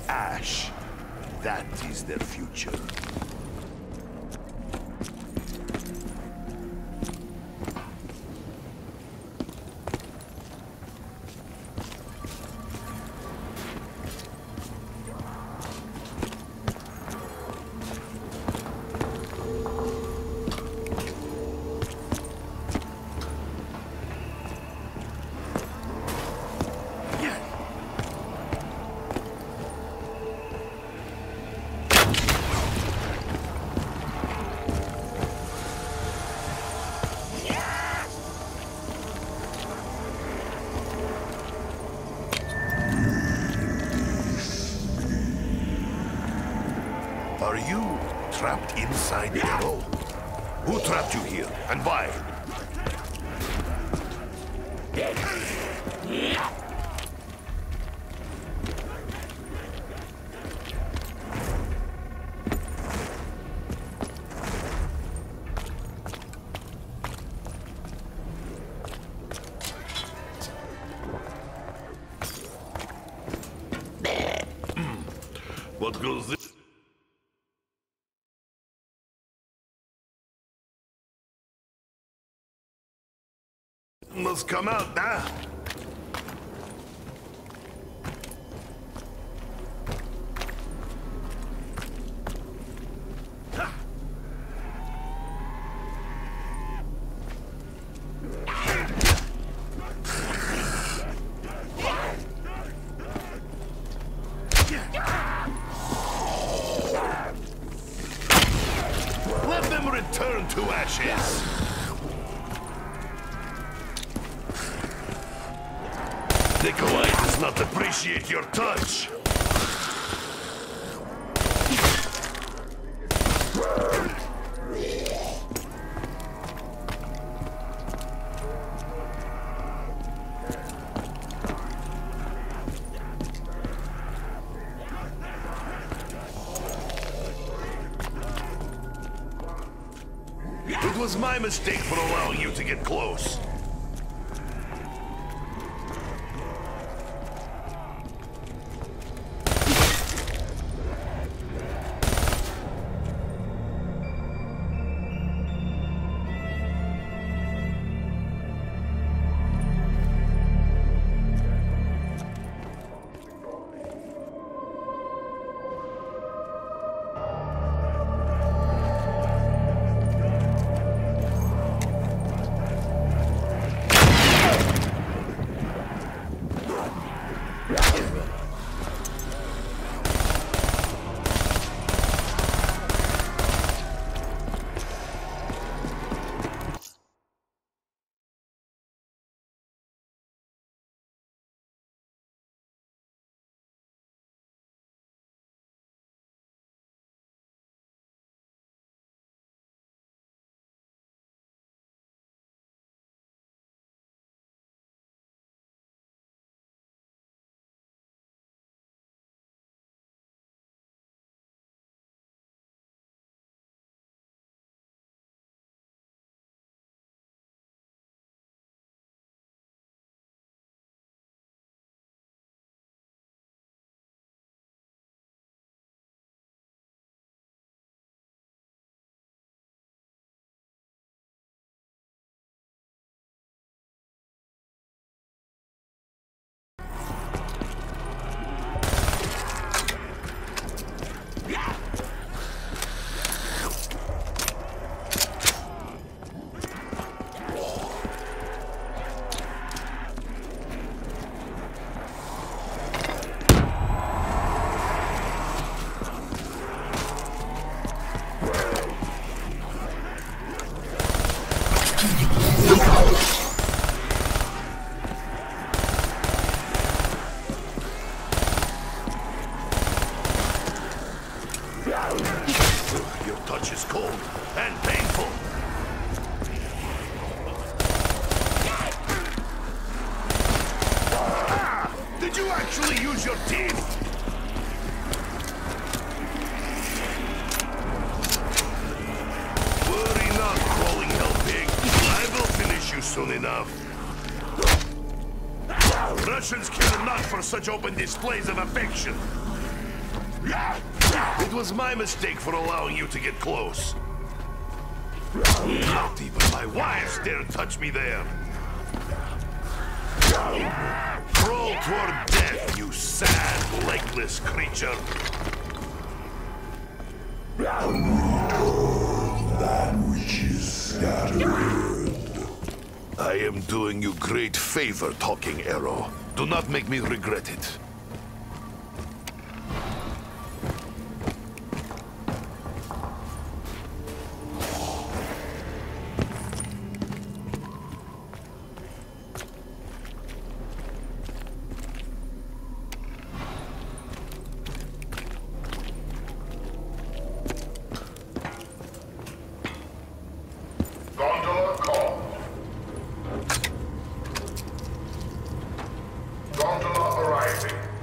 ash. That is their future. Are you trapped inside the arrow? Who trapped you here, and why? What goes this? Must come out now. Let them return to ashes. Nikolai does not appreciate your touch. It was my mistake for allowing you to get close. Your touch is cold and painful. Ah! Did you actually use your teeth? Worry not, crawling hell pig. I will finish you soon enough. Russians care not for such open displays of affection. It was my mistake for allowing you to get close. Not even my wives dare touch me there. Crawl toward death, you sad, legless creature. That which is scattered. I am doing you great favor, Talking Arrow. Do not make me regret it. Gondola called. Gondola arriving.